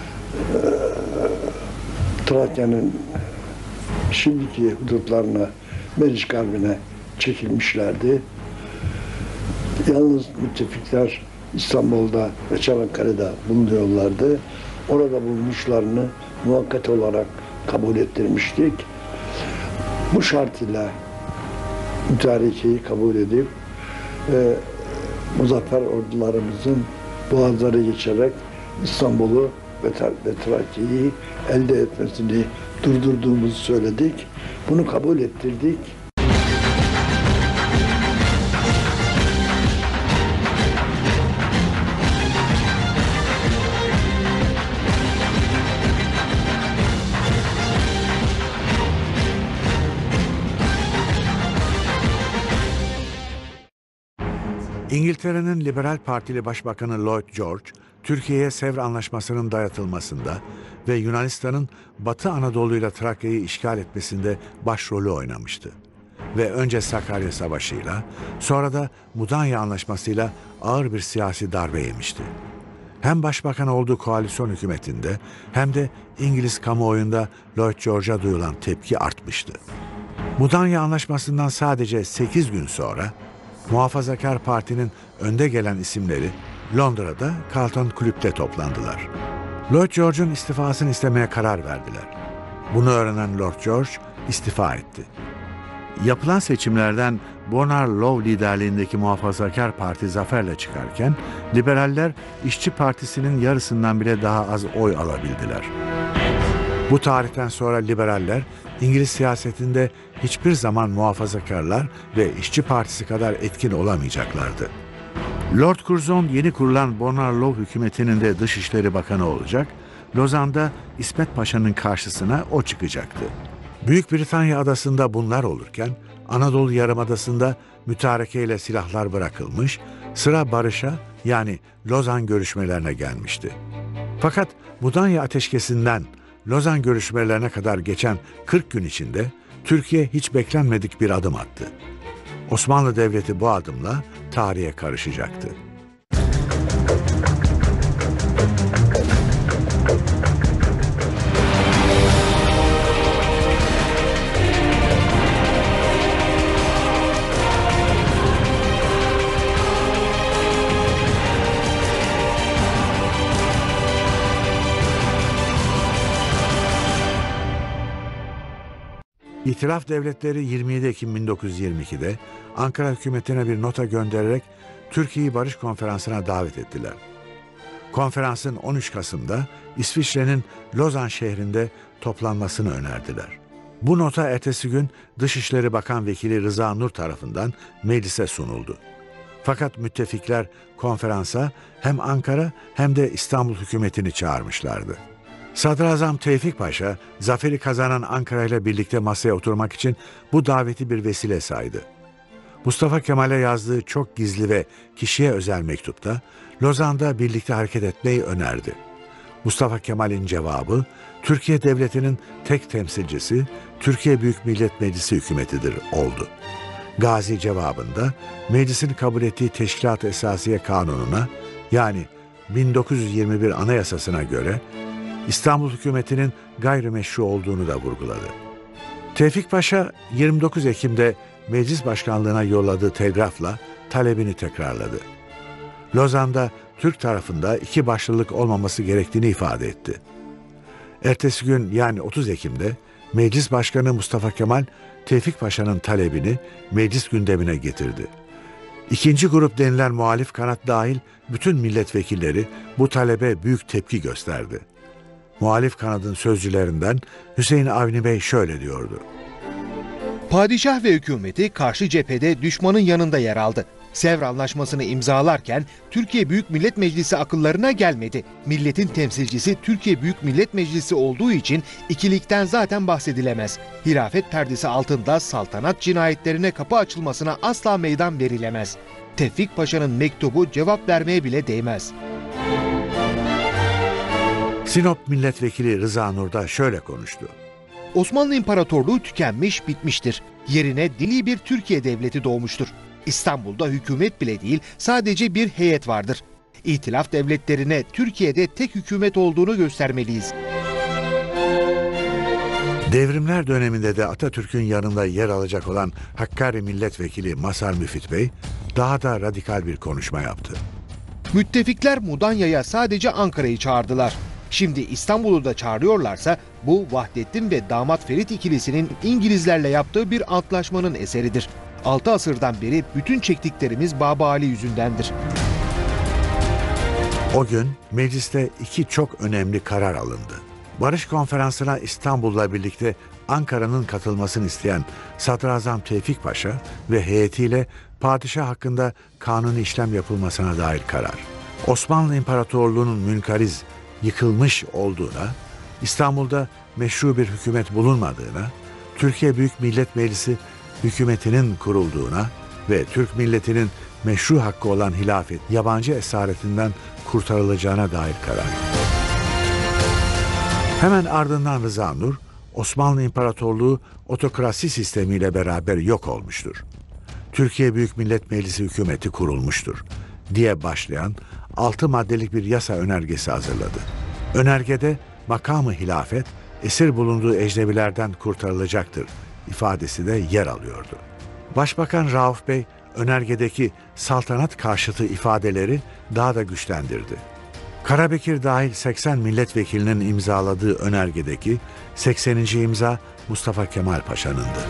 Trakya'nın şimdiki hudutlarına, Meriç Garbi'ne çekilmişlerdi. Yalnız müttefikler İstanbul'da ve Çanakkale'de bulunuyorlardı. Orada bulunuşlarını muvakkat olarak kabul ettirmiştik. Bu şart ile mütarekeyi kabul edip e, muzaffer ordularımızın boğazları geçerek İstanbul'u ve, ve Trakya'yı elde etmesini durdurduğumuzu söyledik. Bunu kabul ettirdik. İngiltere'nin Liberal Partili Başbakanı Lloyd George, Türkiye'ye Sevr Anlaşması'nın dayatılmasında ve Yunanistan'ın Batı Anadolu'yla Trakya'yı işgal etmesinde başrolü oynamıştı. ve önce Sakarya Savaşı'yla, sonra da Mudanya Anlaşması'yla ağır bir siyasi darbe yemişti. Hem başbakan olduğu koalisyon hükümetinde hem de İngiliz kamuoyunda Lloyd George'a duyulan tepki artmıştı. Mudanya Anlaşması'ndan sadece sekiz gün sonra Muhafazakar Parti'nin önde gelen isimleri Londra'da Carlton Kulüp'te toplandılar. Lloyd George'un istifasını istemeye karar verdiler. Bunu öğrenen Lord George istifa etti. Yapılan seçimlerden Bonar Lowe liderliğindeki Muhafazakar Parti zaferle çıkarken Liberaller İşçi Partisi'nin yarısından bile daha az oy alabildiler. Bu tarihten sonra Liberaller İngiliz siyasetinde hiçbir zaman Muhafazakarlar ve İşçi Partisi kadar etkin olamayacaklardı. Lord Curzon yeni kurulan Bonar Lowe hükümetinin de Dışişleri Bakanı olacak, Lozan'da İsmet Paşa'nın karşısına o çıkacaktı. Büyük Britanya adasında bunlar olurken Anadolu Yarımadası'nda mütarekeyle silahlar bırakılmış, sıra barışa yani Lozan görüşmelerine gelmişti. Fakat Mudanya ateşkesinden Lozan görüşmelerine kadar geçen kırk gün içinde Türkiye hiç beklenmedik bir adım attı. Osmanlı Devleti bu adımla tarihe karışacaktı. İtilaf Devletleri yirmi yedi Ekim bin dokuz yüz yirmi iki'de Ankara hükümetine bir nota göndererek Türkiye'yi Barış Konferansı'na davet ettiler. Konferansın on üç Kasım'da İsviçre'nin Lozan şehrinde toplanmasını önerdiler. Bu nota ertesi gün Dışişleri Bakan Vekili Rıza Nur tarafından meclise sunuldu. Fakat müttefikler konferansa hem Ankara hem de İstanbul hükümetini çağırmışlardı. Sadrazam Tevfik Paşa, zaferi kazanan Ankara ile birlikte masaya oturmak için bu daveti bir vesile saydı. Mustafa Kemal'e yazdığı çok gizli ve kişiye özel mektupta Lozan'da birlikte hareket etmeyi önerdi. Mustafa Kemal'in cevabı, Türkiye Devleti'nin tek temsilcisi Türkiye Büyük Millet Meclisi hükümetidir oldu. Gazi cevabında meclisin kabul ettiği Teşkilat-ı Esasiye Kanunu'na yani bin dokuz yüz yirmi bir Anayasası'na göre İstanbul hükümetinin gayrimeşru olduğunu da vurguladı. Tevfik Paşa yirmi dokuz Ekim'de meclis başkanlığına yolladığı telgrafla talebini tekrarladı. Lozan'da Türk tarafında iki başlılık olmaması gerektiğini ifade etti. Ertesi gün yani otuz Ekim'de Meclis Başkanı Mustafa Kemal Tevfik Paşa'nın talebini meclis gündemine getirdi. İkinci grup denilen muhalif kanat dahil bütün milletvekilleri bu talebe büyük tepki gösterdi. Muhalif kanadın sözcülerinden Hüseyin Avni Bey şöyle diyordu. Padişah ve hükümeti karşı cephede düşmanın yanında yer aldı. Sevr Anlaşması'nı imzalarken Türkiye Büyük Millet Meclisi akıllarına gelmedi. Milletin temsilcisi Türkiye Büyük Millet Meclisi olduğu için ikilikten zaten bahsedilemez. Hilafet perdesi altında saltanat cinayetlerine kapı açılmasına asla meydan verilemez. Tevfik Paşa'nın mektubu cevap vermeye bile değmez. Sinop Milletvekili Rıza Nur da şöyle konuştu. Osmanlı İmparatorluğu tükenmiş, bitmiştir. Yerine dili bir Türkiye Devleti doğmuştur. İstanbul'da hükümet bile değil, sadece bir heyet vardır. İtilaf devletlerine Türkiye'de tek hükümet olduğunu göstermeliyiz. Devrimler döneminde de Atatürk'ün yanında yer alacak olan Hakkari Milletvekili Masar Müfit Bey daha da radikal bir konuşma yaptı. Müttefikler Mudanya'ya sadece Ankara'yı çağırdılar. Şimdi İstanbul'u da çağırıyorlarsa bu Vahdettin ve damat Ferit ikilisinin İngilizlerle yaptığı bir antlaşmanın eseridir. Altı asırdan beri bütün çektiklerimiz Baba Ali yüzündendir. O gün mecliste iki çok önemli karar alındı. Barış Konferansı'na İstanbul'la birlikte Ankara'nın katılmasını isteyen Sadrazam Tevfik Paşa ve heyetiyle padişah hakkında kanuni işlem yapılmasına dair karar. Osmanlı İmparatorluğu'nun münkariz, yıkılmış olduğuna, İstanbul'da meşru bir hükümet bulunmadığına, Türkiye Büyük Millet Meclisi hükümetinin kurulduğuna ve Türk milletinin meşru hakkı olan hilafet, yabancı esaretinden kurtarılacağına dair karar. Hemen ardından Rıza Nur, Osmanlı İmparatorluğu otokrasi sistemiyle beraber yok olmuştur. Türkiye Büyük Millet Meclisi hükümeti kurulmuştur diye başlayan altı maddelik bir yasa önergesi hazırladı. Önergede makamı hilafet esir bulunduğu ecnebilerden kurtarılacaktır ifadesi de yer alıyordu. Başbakan Rauf Bey önergedeki saltanat karşıtı ifadeleri daha da güçlendirdi. Karabekir dahil seksen milletvekilinin imzaladığı önergedeki sekseninci imza Mustafa Kemal Paşa'nındı.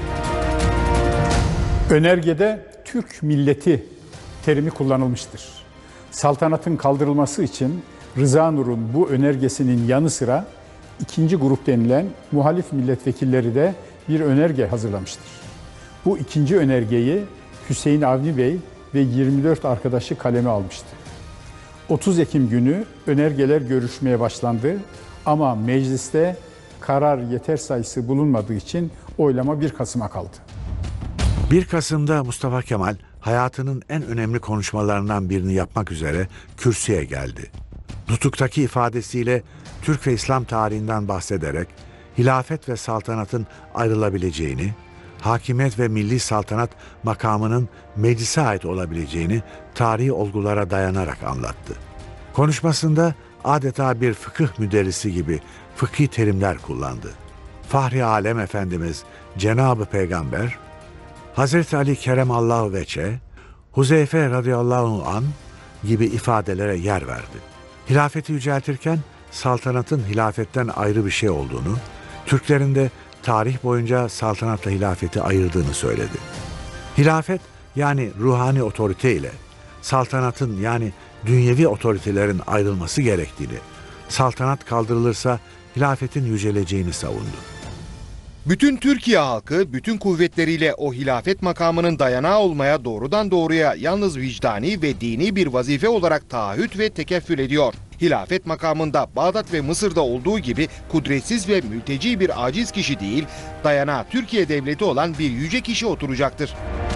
Önergede Türk milleti terimi kullanılmıştır. Saltanatın kaldırılması için Rıza Nur'un bu önergesinin yanı sıra ikinci grup denilen muhalif milletvekilleri de bir önerge hazırlamıştır. Bu ikinci önergeyi Hüseyin Avni Bey ve yirmi dört arkadaşı kaleme almıştı. otuz Ekim günü önergeler görüşmeye başlandı ama mecliste karar yeter sayısı bulunmadığı için oylama bir Kasım'a kaldı. bir Kasım'da Mustafa Kemal hayatının en önemli konuşmalarından birini yapmak üzere kürsüye geldi. Nutuktaki ifadesiyle Türk ve İslam tarihinden bahsederek hilafet ve saltanatın ayrılabileceğini, hakimiyet ve milli saltanat makamının meclise ait olabileceğini tarihi olgulara dayanarak anlattı. Konuşmasında adeta bir fıkıh müderrisi gibi fıkhi terimler kullandı. Fahri Alem Efendimiz Cenab-ı Peygamber, Hazreti Ali Keremallahu Veçhe, Huzeyfe radıyallahu an gibi ifadelere yer verdi. Hilafeti yüceltirken saltanatın hilafetten ayrı bir şey olduğunu, Türklerin de tarih boyunca saltanatla hilafeti ayırdığını söyledi. Hilafet yani ruhani otorite ile saltanatın yani dünyevi otoritelerin ayrılması gerektiğini, saltanat kaldırılırsa hilafetin yüceleceğini savundu. Bütün Türkiye halkı bütün kuvvetleriyle o hilafet makamının dayanağı olmaya doğrudan doğruya yalnız vicdani ve dini bir vazife olarak taahhüt ve tekeffül ediyor. Hilafet makamında Bağdat ve Mısır'da olduğu gibi kudretsiz ve mülteci bir aciz kişi değil, dayanağı Türkiye devleti olan bir yüce kişi oturacaktır.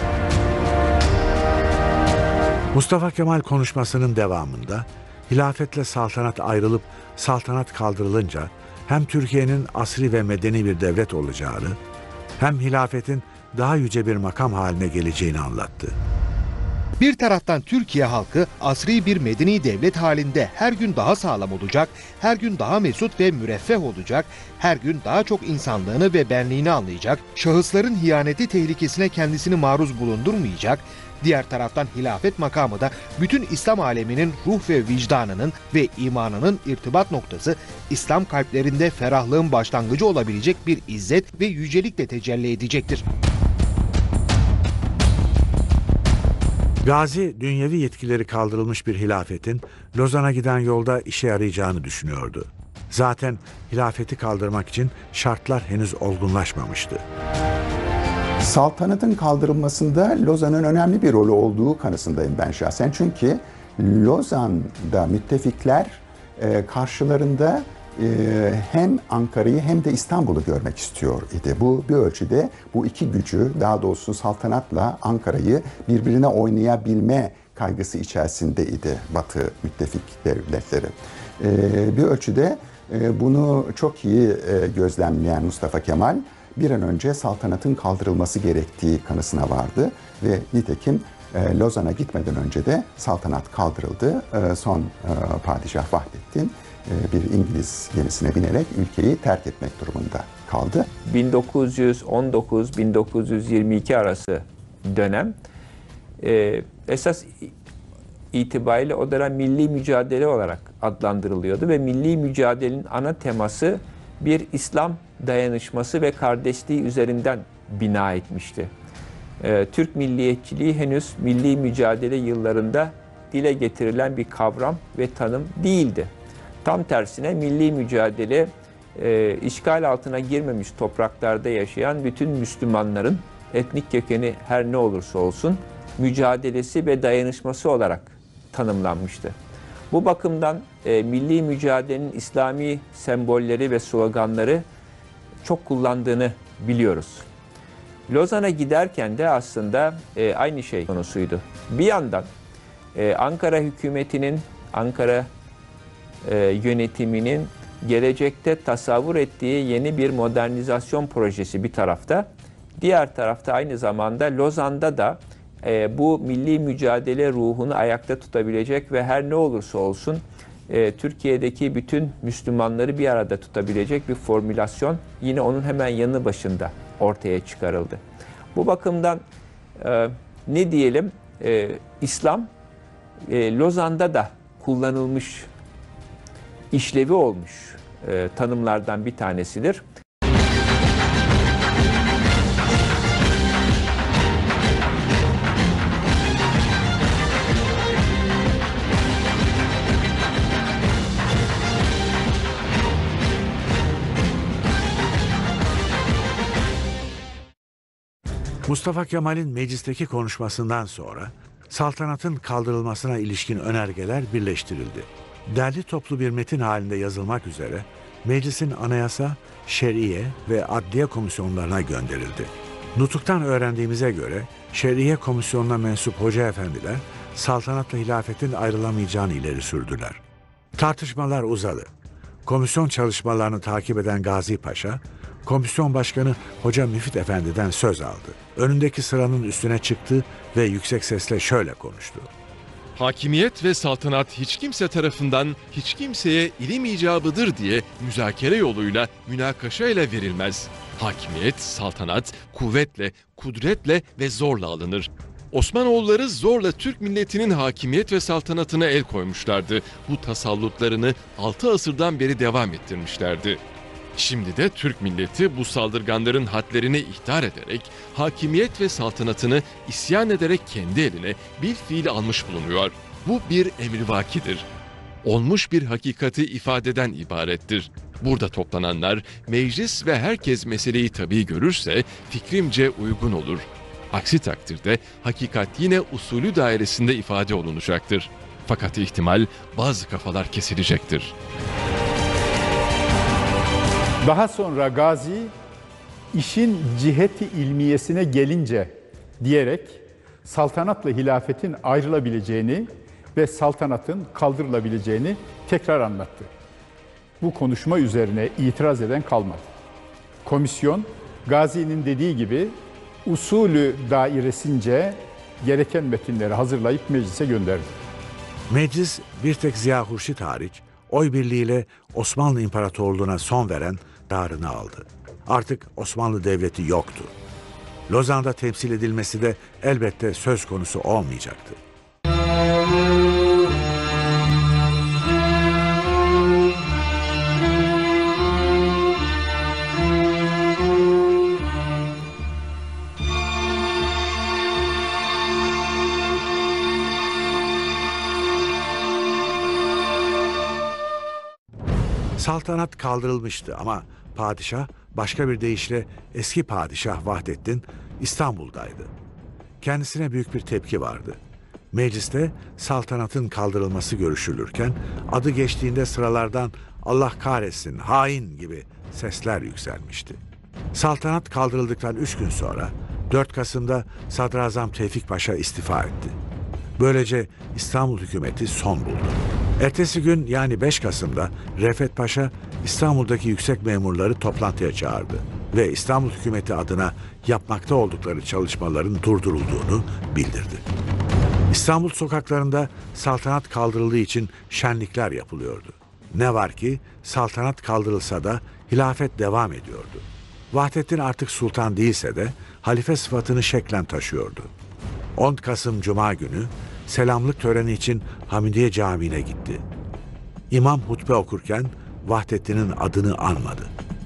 Mustafa Kemal konuşmasının devamında hilafetle saltanat ayrılıp saltanat kaldırılınca hem Türkiye'nin asri ve medeni bir devlet olacağını, hem hilafetin daha yüce bir makam haline geleceğini anlattı. Bir taraftan Türkiye halkı asri bir medeni devlet halinde her gün daha sağlam olacak, her gün daha mesut ve müreffeh olacak, her gün daha çok insanlığını ve benliğini anlayacak, şahısların hiyaneti tehlikesine kendisini maruz bulundurmayacak. Diğer taraftan hilafet makamı da bütün İslam aleminin ruh ve vicdanının ve imanının irtibat noktası, İslam kalplerinde ferahlığın başlangıcı olabilecek bir izzet ve yücelikle tecelli edecektir. Gazi, dünyevi yetkileri kaldırılmış bir hilafetin Lozan'a giden yolda işe yarayacağını düşünüyordu. Zaten hilafeti kaldırmak için şartlar henüz olgunlaşmamıştı. Saltanatın kaldırılmasında Lozan'ın önemli bir rolü olduğu kanısındayım ben şahsen. Çünkü Lozan'da müttefikler e, karşılarında e, hem Ankara'yı hem de İstanbul'u görmek istiyor idi. Bu bir ölçüde bu iki gücü, daha doğrusu saltanatla Ankara'yı birbirine oynayabilme kaygısı içerisindeydi Batı müttefik devletleri. E, bir ölçüde e, bunu çok iyi e, gözlemleyen Mustafa Kemal bir an önce saltanatın kaldırılması gerektiği kanısına vardı ve nitekim e, Lozan'a gitmeden önce de saltanat kaldırıldı. E, son e, padişah Vahdettin e, bir İngiliz gemisine binerek ülkeyi terk etmek durumunda kaldı. bin dokuz yüz on dokuz bin dokuz yüz yirmi iki arası dönem e, esas itibariyle o dönem milli mücadele olarak adlandırılıyordu ve milli mücadelenin ana teması bir İslam dayanışması ve kardeşliği üzerinden bina etmişti. Ee, Türk milliyetçiliği henüz milli mücadele yıllarında dile getirilen bir kavram ve tanım değildi. Tam tersine milli mücadele e, işgal altına girmemiş topraklarda yaşayan bütün Müslümanların etnik kökeni her ne olursa olsun mücadelesi ve dayanışması olarak tanımlanmıştı. Bu bakımdan e, milli mücadelenin İslami sembolleri ve sloganları çok kullandığını biliyoruz. Lozan'a giderken de aslında e, aynı şey konusuydu. Bir yandan e, Ankara hükümetinin, Ankara e, yönetiminin gelecekte tasavvur ettiği yeni bir modernizasyon projesi bir tarafta. Diğer tarafta aynı zamanda Lozan'da da e, bu milli mücadele ruhunu ayakta tutabilecek ve her ne olursa olsun e, Türkiye'deki bütün Müslümanları bir arada tutabilecek bir formülasyon yine onun hemen yanı başında ortaya çıkarıldı. Bu bakımdan e, ne diyelim, e, İslam e, Lozan'da da kullanılmış, işlevi olmuş e, tanımlardan bir tanesidir. Mustafa Kemal'in meclisteki konuşmasından sonra saltanatın kaldırılmasına ilişkin önergeler birleştirildi. Derli toplu bir metin halinde yazılmak üzere meclisin anayasa, şer'iye ve adliye komisyonlarına gönderildi. Nutuk'tan öğrendiğimize göre şer'iye komisyonuna mensup hoca efendiler saltanatla hilafetin ayrılamayacağını ileri sürdüler. Tartışmalar uzadı. Komisyon çalışmalarını takip eden Gazi Paşa, komisyon başkanı Hoca Müfit Efendi'den söz aldı. Önündeki sıranın üstüne çıktı ve yüksek sesle şöyle konuştu. Hakimiyet ve saltanat hiç kimse tarafından hiç kimseye ilim icabıdır diye müzakere yoluyla, münakaşa ile verilmez. Hakimiyet, saltanat kuvvetle, kudretle ve zorla alınır. Osmanoğulları zorla Türk milletinin hakimiyet ve saltanatına el koymuşlardı. Bu tasallutlarını altı asırdan beri devam ettirmişlerdi. Şimdi de Türk milleti bu saldırganların hadlerini ihtar ederek, hakimiyet ve saltanatını isyan ederek kendi eline bilfiil almış bulunuyor. Bu bir emrivakidir. Olmuş bir hakikati ifadeden ibarettir. Burada toplananlar, meclis ve herkes meseleyi tabii görürse fikrimce uygun olur. Aksi takdirde hakikat yine usulü dairesinde ifade olunacaktır. Fakat ihtimal bazı kafalar kesilecektir. Daha sonra Gazi, işin ciheti ilmiyesine gelince diyerek saltanatla hilafetin ayrılabileceğini ve saltanatın kaldırılabileceğini tekrar anlattı. Bu konuşma üzerine itiraz eden kalmadı. Komisyon, Gazi'nin dediği gibi usulü dairesince gereken metinleri hazırlayıp meclise gönderdi. Meclis bir tek Ziya Hurşit hariç oy birliğiyle Osmanlı İmparatorluğu'na son veren darını aldı. Artık Osmanlı Devleti yoktu. Lozan'da temsil edilmesi de elbette söz konusu olmayacaktı. Saltanat kaldırılmıştı ama padişah, başka bir deyişle eski padişah Vahdettin İstanbul'daydı. Kendisine büyük bir tepki vardı. Mecliste saltanatın kaldırılması görüşülürken adı geçtiğinde sıralardan "Allah kahretsin, hain" gibi sesler yükselmişti. Saltanat kaldırıldıktan üç gün sonra dört Kasım'da Sadrazam Tevfik Paşa istifa etti. Böylece İstanbul hükümeti son buldu. Ertesi gün yani beş Kasım'da Refet Paşa İstanbul'daki yüksek memurları toplantıya çağırdı ve İstanbul hükümeti adına yapmakta oldukları çalışmaların durdurulduğunu bildirdi. İstanbul sokaklarında saltanat kaldırıldığı için şenlikler yapılıyordu. Ne var ki saltanat kaldırılsa da hilafet devam ediyordu. Vahdettin artık sultan değilse de halife sıfatını şeklen taşıyordu. on Kasım Cuma günü selamlık töreni için Hamidiye Camii'ne gitti. İmam hutbe okurken Vahdettin'in adını anmadı.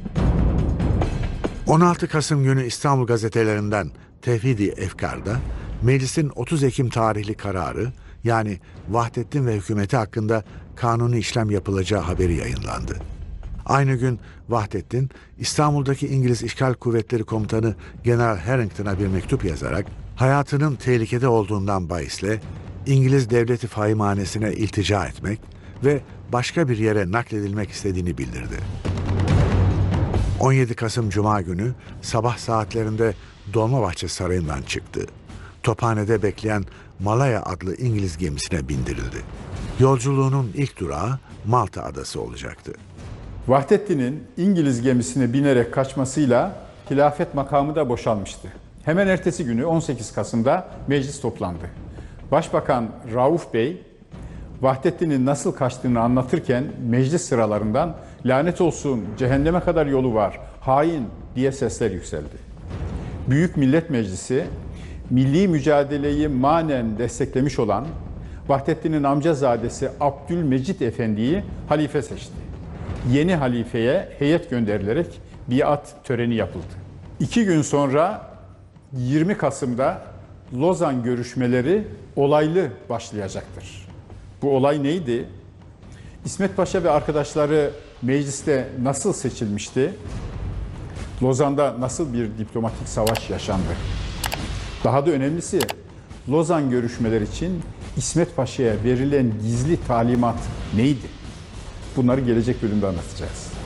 on altı Kasım günü İstanbul gazetelerinden Tevhid-i Efkar'da meclisin otuz Ekim tarihli kararı, yani Vahdettin ve hükümeti hakkında kanuni işlem yapılacağı haberi yayınlandı. Aynı gün Vahdettin, İstanbul'daki İngiliz İşgal Kuvvetleri Komutanı General Harrington'a bir mektup yazarak hayatının tehlikede olduğundan bahisle İngiliz Devleti Fahimhanesi'ne iltica etmek ve başka bir yere nakledilmek istediğini bildirdi. on yedi Kasım Cuma günü sabah saatlerinde Dolmabahçe Sarayı'ndan çıktı. Tophane'de bekleyen Malaya adlı İngiliz gemisine bindirildi. Yolculuğunun ilk durağı Malta adası olacaktı. Vahdettin'in İngiliz gemisine binerek kaçmasıyla hilafet makamı da boşalmıştı. Hemen ertesi günü on sekiz Kasım'da meclis toplandı. Başbakan Rauf Bey, Vahdettin'in nasıl kaçtığını anlatırken meclis sıralarından "Lanet olsun, cehenneme kadar yolu var, hain" diye sesler yükseldi. Büyük Millet Meclisi, milli mücadeleyi manen desteklemiş olan Vahdettin'in amcazadesi Abdülmecit Efendi'yi halife seçti. Yeni halifeye heyet gönderilerek biat töreni yapıldı. İki gün sonra yirmi Kasım'da Lozan görüşmeleri olaylı başlayacaktır. Bu olay neydi? İsmet Paşa ve arkadaşları mecliste nasıl seçilmişti? Lozan'da nasıl bir diplomatik savaş yaşandı? Daha da önemlisi, Lozan görüşmeleri için İsmet Paşa'ya verilen gizli talimat neydi? Bunları gelecek bölümde anlatacağız.